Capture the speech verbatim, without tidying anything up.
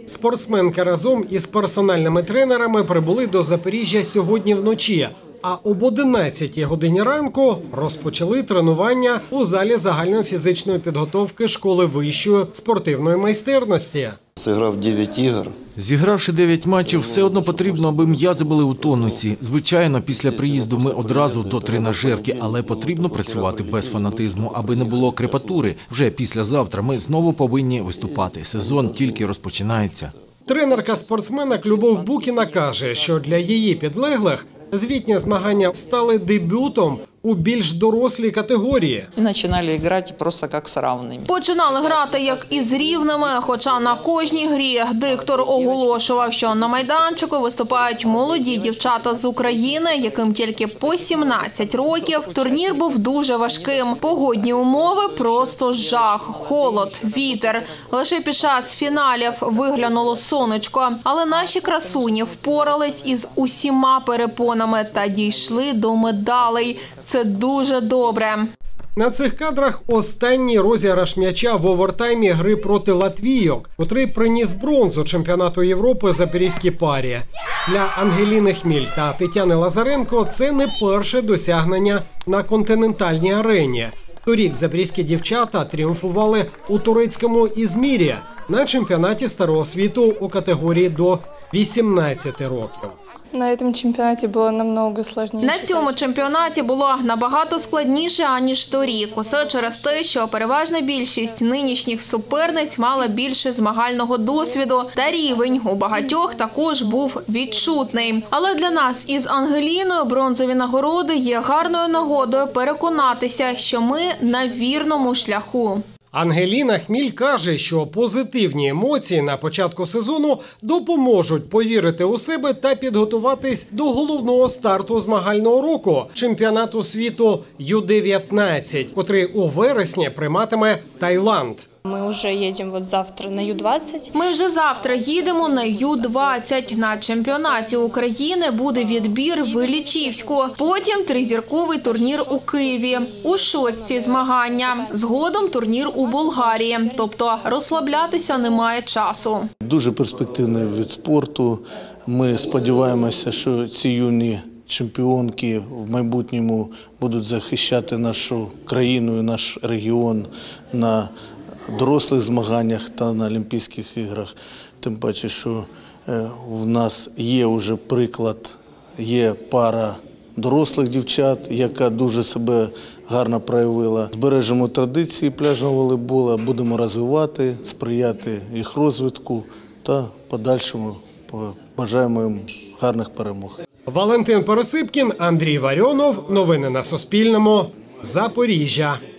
Спортсменки разом із персональними тренерами прибули до Запоріжжя сьогодні вночі, а об одинадцятій годині ранку розпочали тренування у залі загальної фізичної підготовки школи вищої спортивної майстерності. Зіграв дев'ять ігор. Зігравши дев'ять матчів, все одно потрібно, аби м'язи були у тонусі. Звичайно, після приїзду ми одразу до тренажерки, але потрібно працювати без фанатизму, аби не було крепатури. Вже післязавтра ми знову повинні виступати. Сезон тільки розпочинається. Тренерка спортсменок Любов Букіна каже, що для її підлеглих звітні змагання стали дебютом у більш дорослій категорії. Ми починали грати просто як з рівними. Починали грати як із рівними, хоча на кожній грі диктор оголошував, що на майданчику виступають молоді дівчата з України, яким тільки по сімнадцять років. Турнір був дуже важким. Погодні умови – просто жах, холод, вітер. Лише під час фіналів виглянуло сонечко. Але наші красуні впорались із усіма перепонами та дійшли до медалей. Це дуже добре. На цих кадрах останній розіграш м'яча в овертаймі гри проти латвійок, котрий приніс бронзу чемпіонату Європи запорізькій парі. Для Ангеліни Хміль та Тетяни Лазаренко це не перше досягнення на континентальній арені. Торік запорізькі дівчата тріумфували у турецькому Ізмірі на чемпіонаті Старого світу у категорії до вісімнадцяти років. На цьому чемпіонаті було намного складніше. На цьому чемпіонаті було набагато складніше, аніж торік. Усе через те, що переважна більшість нинішніх суперниць мала більше змагального досвіду, та рівень у багатьох також був відчутний. Але для нас із Ангеліною бронзові нагороди є гарною нагодою переконатися, що ми на вірному шляху. Ангеліна Хміль каже, що позитивні емоції на початку сезону допоможуть повірити у себе та підготуватись до головного старту змагального року – чемпіонату світу ю дев'ятнадцять, котрий у вересні прийматиме Таїланд. Ми вже їдемо от завтра на ю двадцять. Ми вже завтра їдемо на ю двадцять. На чемпіонаті України буде відбір в Іллічівську. Потім тризірковий турнір у Києві. У шостці змагання. Згодом турнір у Болгарії. Тобто розслаблятися немає часу. Дуже перспективний вид спорту. Ми сподіваємося, що ці юні чемпіонки в майбутньому будуть захищати нашу країну і наш регіон на дорослих змаганнях та на Олімпійських іграх. Тим паче, що в нас є вже приклад, є пара дорослих дівчат, яка дуже себе гарно проявила. Збережемо традиції пляжного волейболу, будемо розвивати, сприяти їх розвитку та подальшому бажаємо їм гарних перемог. Валентин Пересипкін, Андрій Варіонов. Новини на Суспільному. Запоріжжя.